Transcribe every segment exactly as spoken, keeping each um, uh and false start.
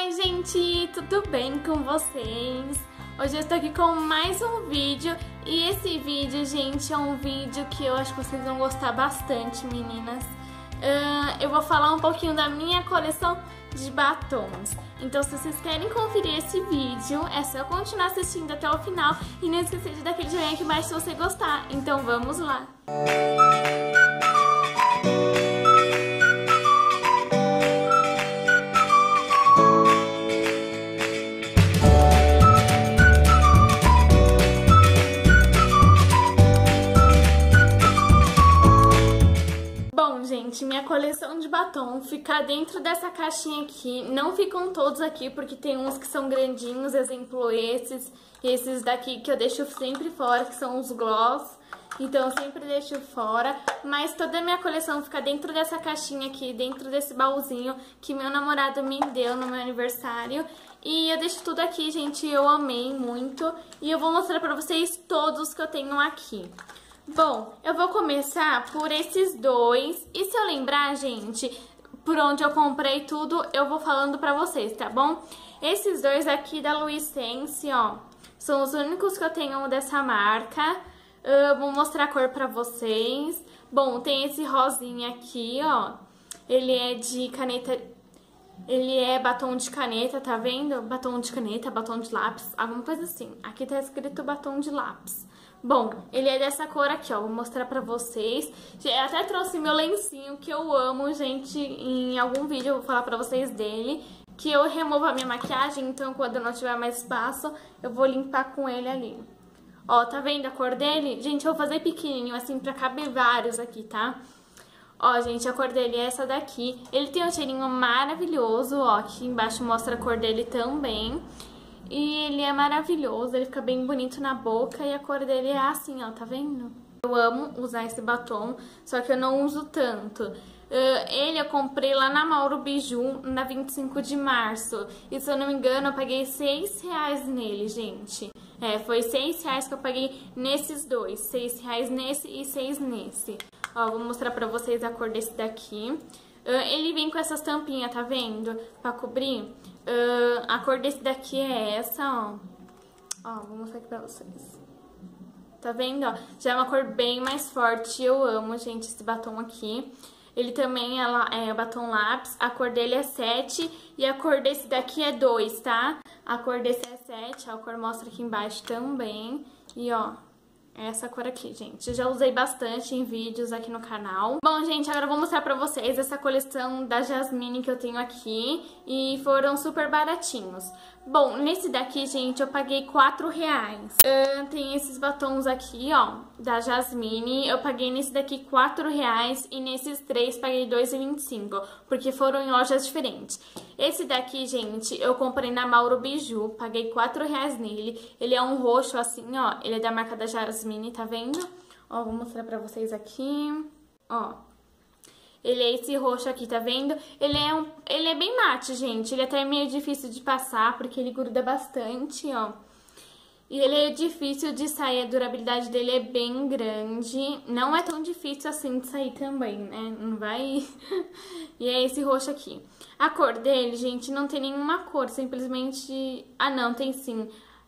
Oi gente, tudo bem com vocês? Hoje eu estou aqui com mais um vídeo e esse vídeo, gente, é um vídeo que eu acho que vocês vão gostar bastante, meninas. Uh, eu vou falar um pouquinho da minha coleção de batons. Então, se vocês querem conferir esse vídeo, é só continuar assistindo até o final e não esquecer de dar aquele joinha aqui embaixo se você gostar. Então, vamos lá! Gente, minha coleção de batom fica dentro dessa caixinha aqui. Não ficam todos aqui, porque tem uns que são grandinhos, exemplo esses. E esses daqui que eu deixo sempre fora, que são os gloss. Então eu sempre deixo fora. Mas toda a minha coleção fica dentro dessa caixinha aqui, dentro desse baúzinho que meu namorado me deu no meu aniversário. E eu deixo tudo aqui, gente, eu amei muito. E eu vou mostrar pra vocês todos que eu tenho aqui. Bom, eu vou começar por esses dois, e se eu lembrar, gente, por onde eu comprei tudo, eu vou falando pra vocês, tá bom? Esses dois aqui da Louis Sense, ó, são os únicos que eu tenho dessa marca. Eu vou mostrar a cor pra vocês. Bom, tem esse rosinha aqui, ó, ele é de caneta, ele é batom de caneta, tá vendo? Batom de caneta, batom de lápis, alguma coisa assim. Aqui tá escrito batom de lápis. Bom, ele é dessa cor aqui, ó, vou mostrar pra vocês. Eu até trouxe meu lencinho, que eu amo, gente, em algum vídeo eu vou falar pra vocês dele. Que eu removo a minha maquiagem, então quando eu não tiver mais espaço, eu vou limpar com ele ali. Ó, tá vendo a cor dele? Gente, eu vou fazer pequenininho, assim, pra caber vários aqui, tá? Ó, gente, a cor dele é essa daqui. Ele tem um cheirinho maravilhoso, ó, aqui embaixo mostra a cor dele também. E ele é maravilhoso, ele fica bem bonito na boca e a cor dele é assim, ó, tá vendo? Eu amo usar esse batom, só que eu não uso tanto. Uh, ele eu comprei lá na Mauro Biju, na vinte e cinco de março. E se eu não me engano, eu paguei seis reais nele, gente. É, foi seis reais que eu paguei nesses dois. seis reais nesse e seis nesse. Ó, vou mostrar pra vocês a cor desse daqui. Uh, ele vem com essas tampinhas, tá vendo? Pra cobrir. Uh, a cor desse daqui é essa, ó. Ó, vou mostrar aqui pra vocês. Tá vendo, ó? Já é uma cor bem mais forte. Eu amo, gente, esse batom aqui. Ele também é, é batom lápis. A cor dele é sete e a cor desse daqui é dois, tá? A cor desse é sete, ó, a cor mostra aqui embaixo também. E, ó, essa cor aqui, gente. Eu já usei bastante em vídeos aqui no canal. Bom, gente, agora eu vou mostrar pra vocês essa coleção da Jasmine que eu tenho aqui. E foram super baratinhos. Bom, nesse daqui, gente, eu paguei quatro reais. Uh, tem esses batons aqui, ó, da Jasmine. Eu paguei nesse daqui quatro reais e nesses três paguei dois reais e vinte e cinco, porque foram em lojas diferentes. Esse daqui, gente, eu comprei na Mauro Biju, paguei quatro reais nele. Ele é um roxo assim, ó, ele é da marca da Jasmine, tá vendo? Ó, vou mostrar pra vocês aqui, ó. Ele é esse roxo aqui, tá vendo? Ele é, um, ele é bem mate, gente. Ele até é meio difícil de passar, porque ele gruda bastante, ó. E ele é difícil de sair, a durabilidade dele é bem grande. Não é tão difícil assim de sair também, né? Não vai... E é esse roxo aqui. A cor dele, gente, não tem nenhuma cor, simplesmente... Ah, não, tem sim.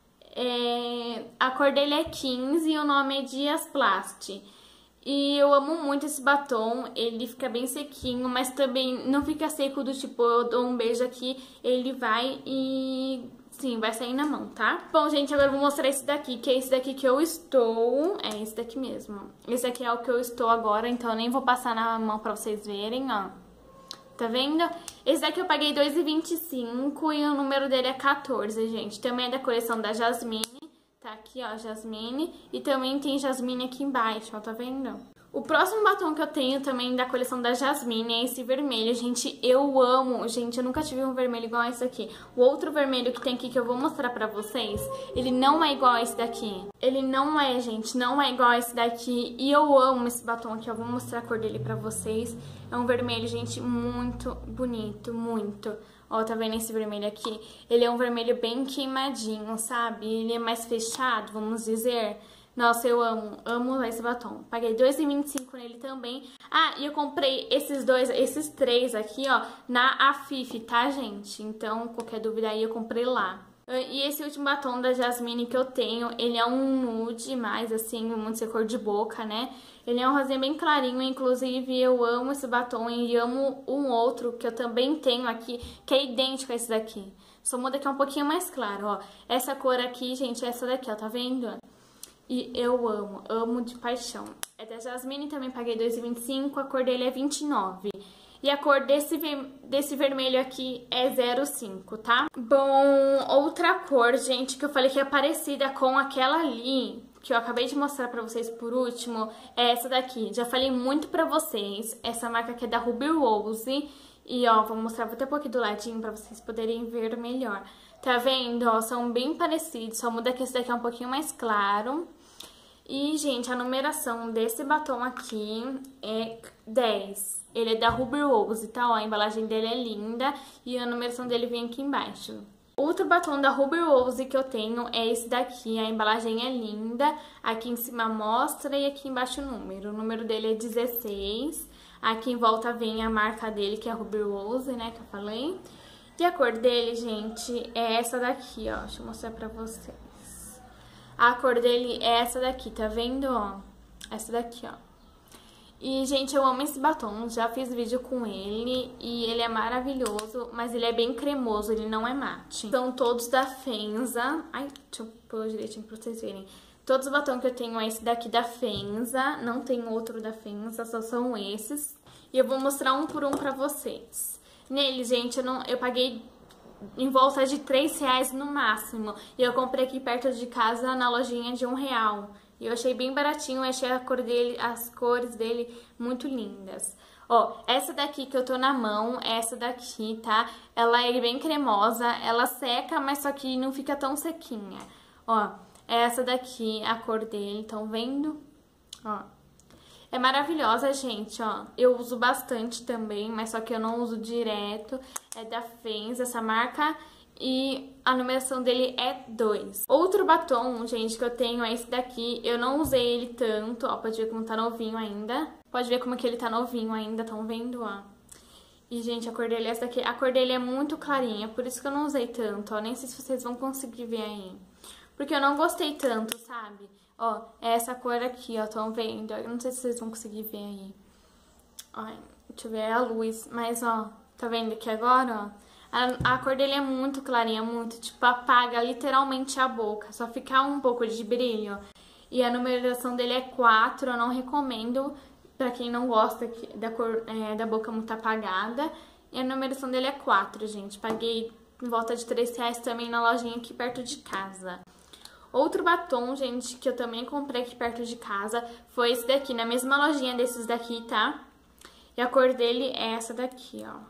É... A cor dele é quinze e o nome é Diasplast. E eu amo muito esse batom, ele fica bem sequinho, mas também não fica seco do tipo, eu dou um beijo aqui, ele vai e... sim, vai sair na mão, tá? Bom, gente, agora eu vou mostrar esse daqui, que é esse daqui que eu estou... É esse daqui mesmo. Esse aqui é o que eu estou agora, então eu nem vou passar na mão pra vocês verem, ó. Tá vendo? Esse daqui eu paguei dois reais e vinte e cinco e o número dele é quatorze, gente. Também é da coleção da Jasmine. Tá aqui, ó, Jasmine. E também tem Jasmine aqui embaixo, ó, tá vendo? O próximo batom que eu tenho também da coleção da Jasmine é esse vermelho. Gente, eu amo. Gente, eu nunca tive um vermelho igual a esse aqui. O outro vermelho que tem aqui que eu vou mostrar pra vocês, ele não é igual a esse daqui. Ele não é, gente, não é igual a esse daqui. E eu amo esse batom aqui, eu vou mostrar a cor dele pra vocês. É um vermelho, gente, muito bonito, muito. Ó, tá vendo esse vermelho aqui? Ele é um vermelho bem queimadinho, sabe? Ele é mais fechado, vamos dizer. Nossa, eu amo, amo esse batom. Paguei dois reais e vinte e cinco nele também. Ah, e eu comprei esses dois, esses três aqui, ó, na Afif, tá, gente? Então, qualquer dúvida aí, eu comprei lá. E esse último batom da Jasmine que eu tenho, ele é um nude, mais assim, muito ser cor de boca, né? Ele é um rosinha bem clarinho, inclusive eu amo esse batom e amo um outro que eu também tenho aqui, que é idêntico a esse daqui. Só muda que é um pouquinho mais claro, ó. Essa cor aqui, gente, é essa daqui, ó, tá vendo? E eu amo, amo de paixão. É da Jasmine, também paguei dois reais e vinte e cinco, a cor dele é vinte e nove. E a cor desse, desse vermelho aqui é zero cinco, tá? Bom, outra cor, gente, que eu falei que é parecida com aquela ali, que eu acabei de mostrar pra vocês por último, é essa daqui. Já falei muito pra vocês, essa marca aqui é da Ruby Rose. E, ó, vou mostrar, vou até pôr aqui do ladinho pra vocês poderem ver melhor. Tá vendo, ó, são bem parecidos, só muda que esse daqui é um pouquinho mais claro. E, gente, a numeração desse batom aqui é dez. Ele é da Ruby Rose, tá? Ó, a embalagem dele é linda e a numeração dele vem aqui embaixo. Outro batom da Ruby Rose que eu tenho é esse daqui. A embalagem é linda. Aqui em cima mostra e aqui embaixo o número. O número dele é dezesseis. Aqui em volta vem a marca dele, que é a Ruby Rose, né? Que eu falei. E a cor dele, gente, é essa daqui, ó. Deixa eu mostrar pra vocês. A cor dele é essa daqui, tá vendo, ó? Essa daqui, ó. E, gente, eu amo esse batom, já fiz vídeo com ele e ele é maravilhoso, mas ele é bem cremoso, ele não é mate. São todos da Fenza. Ai, deixa eu pôr direitinho pra vocês verem. Todos os batons que eu tenho é esse daqui da Fenza, não tem outro da Fenza, só são esses. E eu vou mostrar um por um pra vocês. Nele, gente, eu, não, eu paguei em volta de três reais no máximo. E eu comprei aqui perto de casa na lojinha de um real. E eu achei bem baratinho, eu achei a cor dele, as cores dele muito lindas. Ó, essa daqui que eu tô na mão, essa daqui, tá? Ela é bem cremosa, ela seca, mas só que não fica tão sequinha. Ó, essa daqui, a cor dele, estão vendo? Ó, é maravilhosa, gente, ó. Eu uso bastante também, mas só que eu não uso direto. É da Fenza, essa marca. E a numeração dele é dois. Outro batom, gente, que eu tenho é esse daqui. Eu não usei ele tanto, ó, pode ver como tá novinho ainda. Pode ver como que ele tá novinho ainda, estão vendo, ó. E, gente, a cor dele é essa daqui. A cor dele é muito clarinha, por isso que eu não usei tanto, ó. Nem sei se vocês vão conseguir ver aí. Porque eu não gostei tanto, sabe? Ó, é essa cor aqui, ó, estão vendo? Eu não sei se vocês vão conseguir ver aí. Ó, deixa eu ver a luz, mas, ó, tá vendo aqui agora, ó? A, a cor dele é muito clarinha, muito, tipo, apaga literalmente a boca, só fica um pouco de brilho. E a numeração dele é quatro, eu não recomendo pra quem não gosta da cor é, da boca muito apagada. E a numeração dele é quatro, gente. Paguei em volta de três reais também na lojinha aqui perto de casa. Outro batom, gente, que eu também comprei aqui perto de casa foi esse daqui, na mesma lojinha desses daqui, tá? E a cor dele é essa daqui, ó.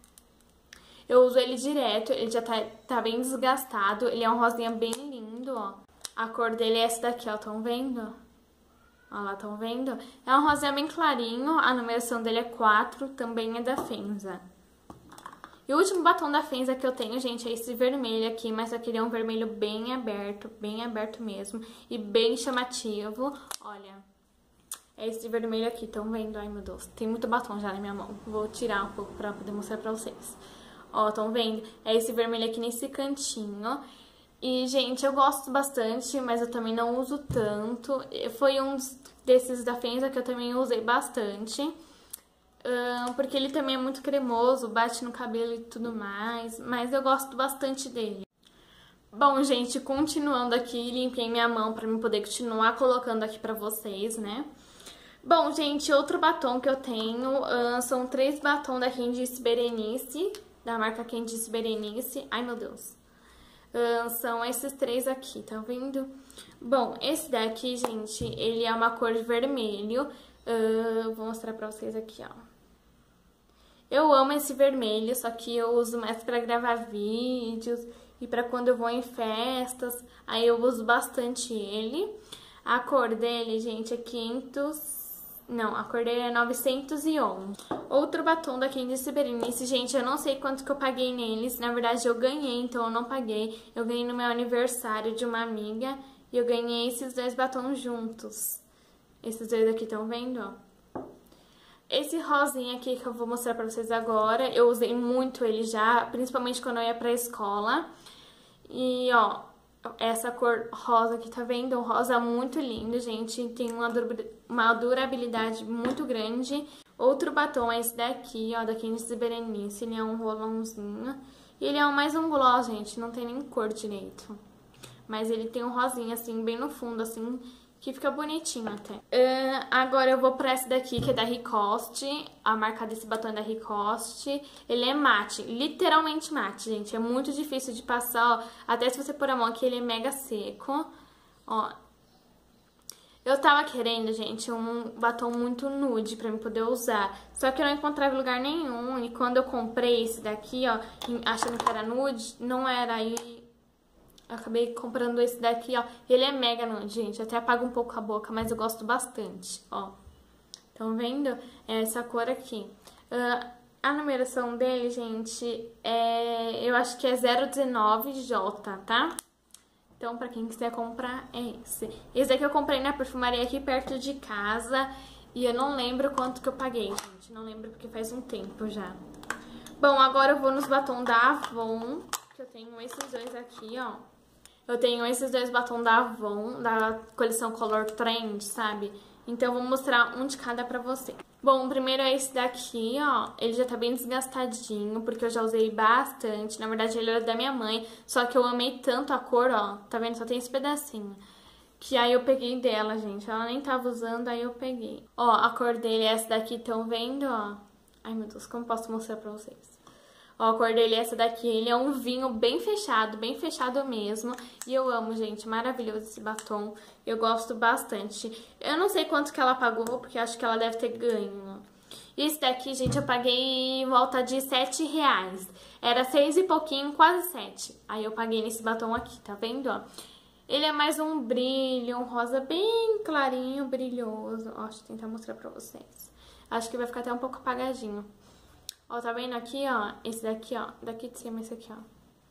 Eu uso ele direto, ele já tá, tá bem desgastado, ele é um rosinha bem lindo, ó. A cor dele é essa daqui, ó, tão vendo? Ó lá, tão vendo? É um rosinha bem clarinho, a numeração dele é quatro, também é da Fenza. E o último batom da Fenza que eu tenho, gente, é esse vermelho aqui, mas aqui ele é um vermelho bem aberto, bem aberto mesmo, e bem chamativo. Olha, é esse vermelho aqui, tão vendo? Ai, meu Deus, tem muito batom já na minha mão. Vou tirar um pouco pra poder mostrar pra vocês. Ó, estão vendo? É esse vermelho aqui nesse cantinho. E, gente, eu gosto bastante, mas eu também não uso tanto. Foi um desses da Fenza que eu também usei bastante. Uh, porque ele também é muito cremoso, bate no cabelo e tudo mais. Mas eu gosto bastante dele. Bom, gente, continuando aqui, limpei minha mão pra eu poder continuar colocando aqui pra vocês, né? Bom, gente, outro batom que eu tenho uh, são três batons da Candice Berenice. Da marca Candice Berenice. Ai, meu Deus. Uh, são esses três aqui, tá vendo? Bom, esse daqui, gente, ele é uma cor vermelho. Uh, vou mostrar pra vocês aqui, ó. Eu amo esse vermelho, só que eu uso mais pra gravar vídeos e pra quando eu vou em festas. Aí eu uso bastante ele. A cor dele, gente, é quinhentos... Não, a cor dele é novecentos e onze. Outro batom da Candice Berenice, gente, eu não sei quanto que eu paguei neles. Na verdade, eu ganhei, então eu não paguei. Eu ganhei no meu aniversário de uma amiga. E eu ganhei esses dois batons juntos. Esses dois aqui, estão vendo, ó? Esse rosinha aqui que eu vou mostrar pra vocês agora, eu usei muito ele já, principalmente quando eu ia pra escola. E, ó, essa cor rosa aqui, tá vendo? Um rosa muito lindo, gente. Tem uma, uma durabilidade muito grande. Outro batom é esse daqui, ó, da Candice Berenice. Ele é um rolãozinho. E ele é mais um gloss, gente, não tem nem cor direito. Mas ele tem um rosinha, assim, bem no fundo, assim, que fica bonitinho até. Uh, agora eu vou pra essa daqui, que é da Ricoste. A marca desse batom é da Ricoste. Ele é mate, literalmente mate, gente. É muito difícil de passar, ó. Até se você pôr a mão aqui, ele é mega seco. Ó. Eu tava querendo, gente, um batom muito nude pra eu poder usar. Só que eu não encontrava em lugar nenhum. E quando eu comprei esse daqui, ó, achando que era nude, não era. Aí eu acabei comprando esse daqui, ó. Ele é mega nude, gente. Até apaga um pouco a boca, mas eu gosto bastante, ó. Estão vendo? É essa cor aqui. Uh, a numeração dele, gente, é... eu acho que é zero dezenove J, tá? Então, pra quem quiser comprar, é esse. Esse daqui eu comprei na perfumaria aqui perto de casa. E eu não lembro quanto que eu paguei, gente. Não lembro porque faz um tempo já. Bom, agora eu vou nos batons da Avon. Que eu tenho esses dois aqui, ó. Eu tenho esses dois batons da Avon, da coleção Color Trend, sabe? Então, eu vou mostrar um de cada pra você. Bom, o primeiro é esse daqui, ó. Ele já tá bem desgastadinho, porque eu já usei bastante. Na verdade, ele era da minha mãe, só que eu amei tanto a cor, ó. Tá vendo? Só tem esse pedacinho. Que aí eu peguei dela, gente. Ela nem tava usando, aí eu peguei. Ó, a cor dele é essa daqui, tão vendo, ó? Ai, meu Deus, como posso mostrar pra vocês? Ó, a cor dele é essa daqui. Ele é um vinho bem fechado, bem fechado mesmo. E eu amo, gente. Maravilhoso esse batom. Eu gosto bastante. Eu não sei quanto que ela pagou, porque acho que ela deve ter ganho. E esse daqui, gente, eu paguei em volta de sete reais. Era seis e pouquinho, quase sete. Aí eu paguei nesse batom aqui, tá vendo, ó? Ele é mais um brilho, um rosa bem clarinho, brilhoso. Ó, deixa eu tentar mostrar pra vocês. Acho que vai ficar até um pouco apagadinho. Ó, tá vendo aqui, ó? Esse daqui, ó. Daqui de cima, esse aqui, ó.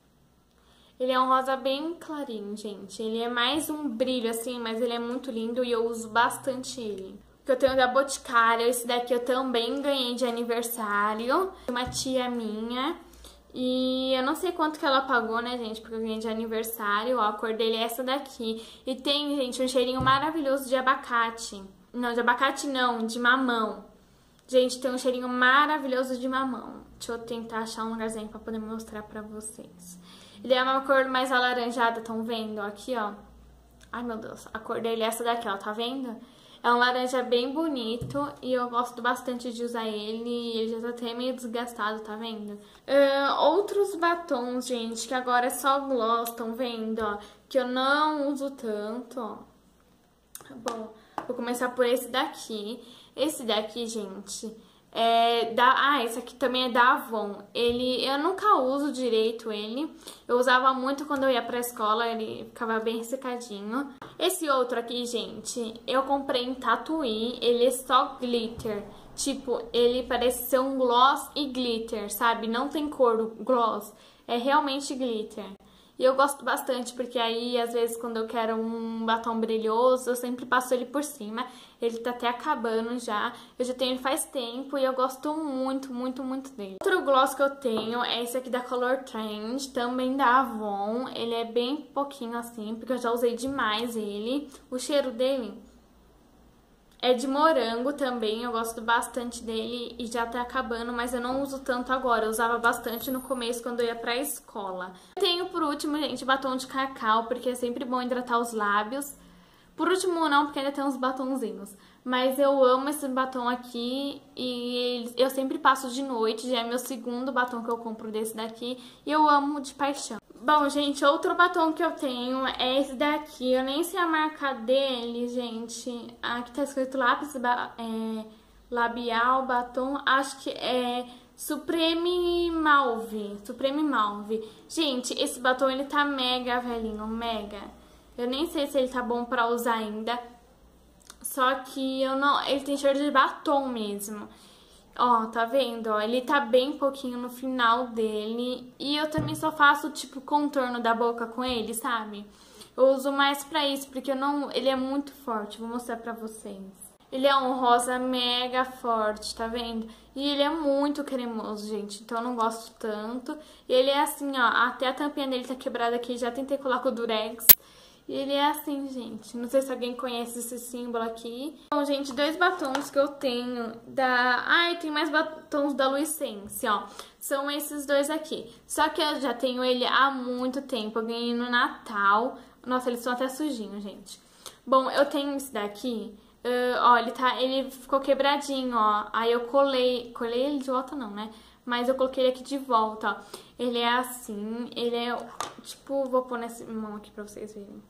Ele é um rosa bem clarinho, gente. Ele é mais um brilho, assim, mas ele é muito lindo e eu uso bastante ele. O que eu tenho da Boticário, esse daqui eu também ganhei de aniversário. Uma tia minha. E eu não sei quanto que ela pagou, né, gente? Porque eu ganhei de aniversário. Ó, a cor dele é essa daqui. E tem, gente, um cheirinho maravilhoso de abacate. Não, de abacate não, de mamão. Gente, tem um cheirinho maravilhoso de mamão. Deixa eu tentar achar um lugarzinho pra poder mostrar pra vocês. Ele é uma cor mais alaranjada, estão vendo? Aqui, ó. Ai, meu Deus. A cor dele é essa daqui, ó. Tá vendo? É um laranja bem bonito e eu gosto bastante de usar ele. Ele já tá até meio desgastado, tá vendo? Uh, outros batons, gente, que agora é só gloss, estão vendo, ó. Que eu não uso tanto, ó. Bom, vou começar por esse daqui. Esse daqui, gente, é da... Ah, esse aqui também é da Avon. Ele... Eu nunca uso direito ele. Eu usava muito quando eu ia pra escola, ele ficava bem ressecadinho. Esse outro aqui, gente, eu comprei em Tatuí. Ele é só glitter. Tipo, ele parece ser um gloss e glitter, sabe? Não tem cor o gloss. É realmente glitter. E eu gosto bastante, porque aí, às vezes, quando eu quero um batom brilhoso, eu sempre passo ele por cima. Ele tá até acabando já. Eu já tenho ele faz tempo e eu gosto muito, muito, muito dele. Outro gloss que eu tenho é esse aqui da Color Trend, também da Avon. Ele é bem pouquinho assim, porque eu já usei demais ele. O cheiro dele é de morango também, eu gosto bastante dele e já tá acabando, mas eu não uso tanto agora. Eu usava bastante no começo quando eu ia pra escola. Eu tenho por último, gente, batom de cacau, porque é sempre bom hidratar os lábios. Por último não, porque ainda tem uns batonzinhos. Mas eu amo esse batom aqui e eu sempre passo de noite, já é meu segundo batom que eu compro desse daqui e eu amo de paixão. Bom, gente, outro batom que eu tenho é esse daqui. Eu nem sei a marca dele, gente. Aqui tá escrito lápis é, labial, batom. Acho que é Supreme Mauve. Supreme Mauve. Gente, esse batom, ele tá mega velhinho, mega. Eu nem sei se ele tá bom pra usar ainda. Só que eu não... Ele tem cheiro de batom mesmo. Ó, tá vendo? Ó, ele tá bem pouquinho no final dele. E eu também só faço, tipo, contorno da boca com ele, sabe? Eu uso mais pra isso, porque eu não, ele é muito forte. Vou mostrar pra vocês. Ele é um rosa mega forte, tá vendo? E ele é muito cremoso, gente, então eu não gosto tanto. E ele é assim, ó, até a tampinha dele tá quebrada aqui, já tentei colar com o Durex. E ele é assim, gente. Não sei se alguém conhece esse símbolo aqui. Bom, gente, dois batons que eu tenho da... Ai, tem mais batons da Luissense, ó. São esses dois aqui. Só que eu já tenho ele há muito tempo. Eu ganhei no Natal. Nossa, eles são até sujinhos, gente. Bom, eu tenho esse daqui. Uh, ó, ele, tá, ele ficou quebradinho, ó. Aí eu colei... Colei ele de volta não, né? Mas eu coloquei ele aqui de volta, ó. Ele é assim. Ele é... Tipo, vou pôr nessa mão aqui pra vocês verem.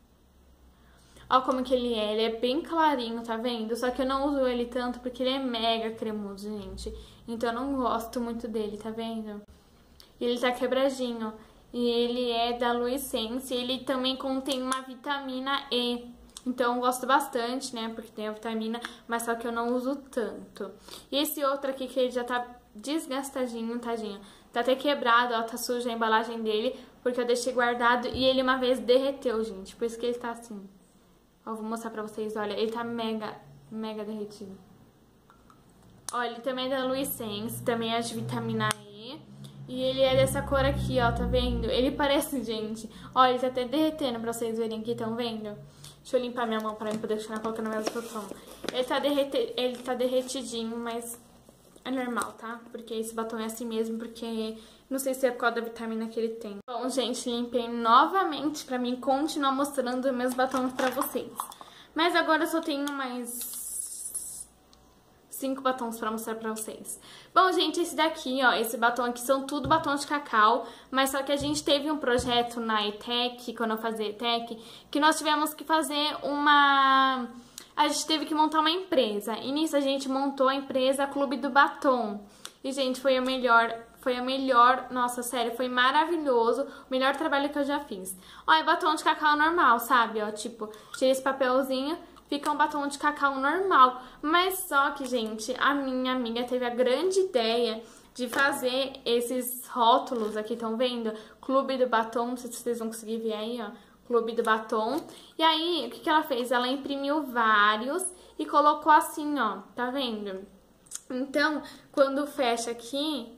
Olha como que ele é, ele é bem clarinho, tá vendo? Só que eu não uso ele tanto porque ele é mega cremoso, gente. Então eu não gosto muito dele, tá vendo? E ele tá quebradinho. E ele é da Luissense, ele também contém uma vitamina E. Então eu gosto bastante, né? Porque tem a vitamina, mas só que eu não uso tanto. E esse outro aqui que ele já tá desgastadinho, tadinho. Tá até quebrado, ó, tá suja a embalagem dele, porque eu deixei guardado e ele uma vez derreteu, gente. Por isso que ele tá assim. Ó, vou mostrar pra vocês, olha, ele tá mega, mega derretido. Olha, ele também é da Luissense, também é de vitamina E. E ele é dessa cor aqui, ó, tá vendo? Ele parece, gente, olha, ele tá até derretendo pra vocês verem aqui, tão vendo? Deixa eu limpar minha mão pra mim poder continuar colocando meus botões. Ele tá, derrete... ele tá derretidinho, mas é normal, tá? Porque esse batom é assim mesmo, porque não sei se é por causa da vitamina que ele tem. Bom, gente, limpei novamente pra mim continuar mostrando meus batons pra vocês. Mas agora eu só tenho mais cinco batons pra mostrar pra vocês. Bom, gente, esse daqui, ó, esse batom aqui são tudo batom de cacau, mas só que a gente teve um projeto na ETEC, quando eu fazia ETEC, que nós tivemos que fazer uma... A gente teve que montar uma empresa. E nisso a gente montou a empresa Clube do Batom. E, gente, foi o melhor, foi a melhor, nossa, sério, foi maravilhoso. O melhor trabalho que eu já fiz. Ó, é batom de cacau normal, sabe? Ó, tipo, tira esse papelzinho, fica um batom de cacau normal. Mas só que, gente, a minha amiga teve a grande ideia de fazer esses rótulos aqui, estão vendo? Clube do Batom, não sei se vocês vão conseguir ver aí, ó. Clube do Batom. E aí, o que que ela fez? Ela imprimiu vários e colocou assim, ó, tá vendo? Então, quando fecha aqui,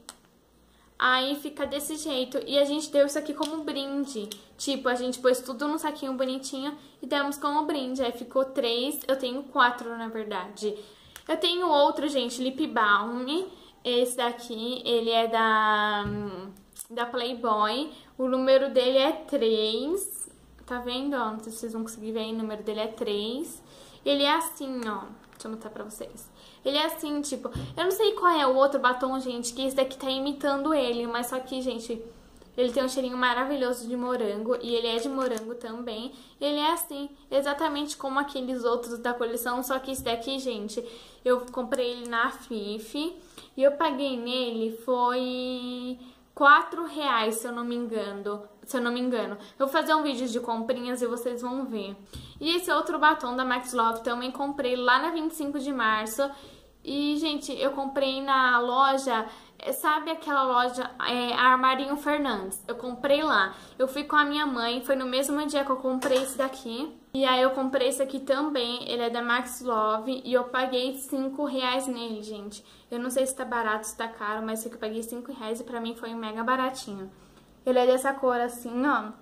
aí fica desse jeito. E a gente deu isso aqui como brinde. Tipo, a gente pôs tudo num saquinho bonitinho e demos como brinde. Aí ficou três, eu tenho quatro, na verdade. Eu tenho outro, gente, Lip Balm. Esse daqui, ele é da, da Playboy. O número dele é três. Tá vendo, ó? Não sei se vocês vão conseguir ver aí, o número dele é três. Ele é assim, ó. Deixa eu mostrar pra vocês. Ele é assim, tipo... Eu não sei qual é o outro batom, gente, que esse daqui tá imitando ele. Mas só que, gente, ele tem um cheirinho maravilhoso de morango. E ele é de morango também. Ele é assim, exatamente como aqueles outros da coleção. Só que esse daqui, gente, eu comprei ele na Fifi. E eu paguei nele, foi... quatro reais, se eu não me engano. Se eu não me engano. Eu vou fazer um vídeo de comprinhas e vocês vão ver. E esse outro batom da Max Love também comprei lá na vinte e cinco de março. E, gente, eu comprei na loja... Sabe aquela loja, é, Armarinho Fernandes? Eu comprei lá. Eu fui com a minha mãe, foi no mesmo dia que eu comprei esse daqui. E aí eu comprei esse aqui também, ele é da Max Love. E eu paguei cinco reais nele, gente. Eu não sei se tá barato, se tá caro, mas sei que eu paguei cinco reais e pra mim foi mega baratinho. Ele é dessa cor assim, ó.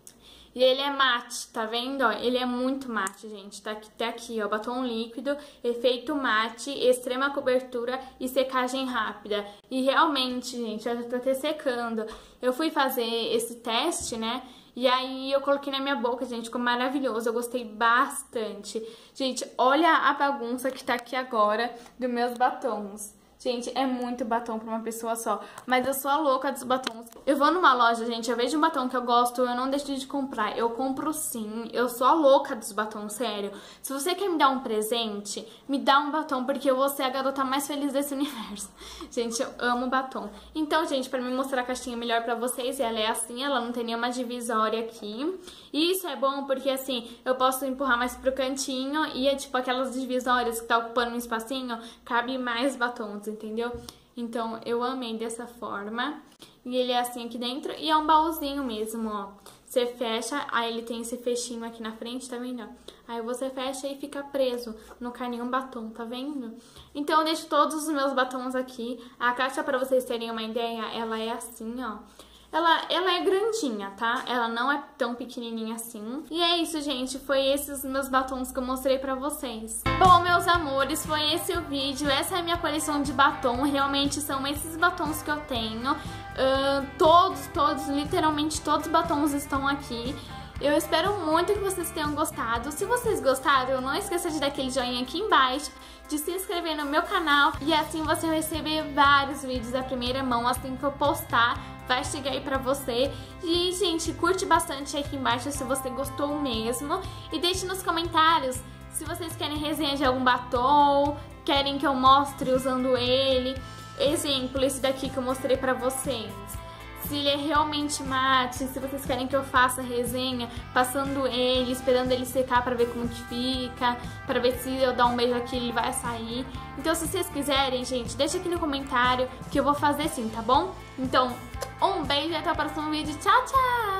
E ele é mate, tá vendo? Ó, ele é muito mate, gente. Tá aqui, tá aqui, ó, batom líquido, efeito mate, extrema cobertura e secagem rápida. E realmente, gente, já tá até secando. Eu fui fazer esse teste, né? E aí eu coloquei na minha boca, gente, ficou maravilhoso. Eu gostei bastante. Gente, olha a bagunça que tá aqui agora dos meus batons. Gente, é muito batom pra uma pessoa só. Mas eu sou a louca dos batons. Eu vou numa loja, gente, eu vejo um batom que eu gosto, eu não deixo de comprar. Eu compro sim. Eu sou a louca dos batons, sério. Se você quer me dar um presente, me dá um batom, porque eu vou ser a garota mais feliz desse universo. Gente, eu amo batom. Então, gente, pra me mostrar a caixinha melhor pra vocês, ela é assim, ela não tem nenhuma divisória aqui. E isso é bom porque, assim, eu posso empurrar mais pro cantinho e é tipo aquelas divisórias que tá ocupando um espacinho, cabe mais batons, entendeu? Então, eu amei dessa forma. E ele é assim aqui dentro e é um baúzinho mesmo, ó. você fecha, aí ele tem esse fechinho aqui na frente, tá vendo? Aí você fecha e fica preso no caninho batom, tá vendo? Então eu deixo todos os meus batons aqui. A caixa, pra vocês terem uma ideia, ela é assim, ó. Ela, ela é grandinha, tá? Ela não é tão pequenininha assim. E é isso, gente. Foi esses meus batons que eu mostrei pra vocês. Bom, meus amores, foi esse o vídeo. Essa é a minha coleção de batom. Realmente são esses batons que eu tenho. Uh, todos, todos, literalmente todos os batons estão aqui. Eu espero muito que vocês tenham gostado. Se vocês gostaram, não esqueça de dar aquele joinha aqui embaixo, de se inscrever no meu canal e assim você vai receber vários vídeos da primeira mão assim que eu postar. Vai chegar aí pra você. E, gente, curte bastante aqui embaixo se você gostou mesmo. E deixe nos comentários se vocês querem resenha de algum batom, querem que eu mostre usando ele. Exemplo, esse daqui que eu mostrei pra vocês. Se ele é realmente mate, se vocês querem que eu faça resenha passando ele, esperando ele secar pra ver como que fica, pra ver se eu dar um beijo aqui ele vai sair. Então se vocês quiserem, gente, deixa aqui no comentário que eu vou fazer sim, tá bom? Então, um beijo e até o próximo vídeo. Tchau, tchau!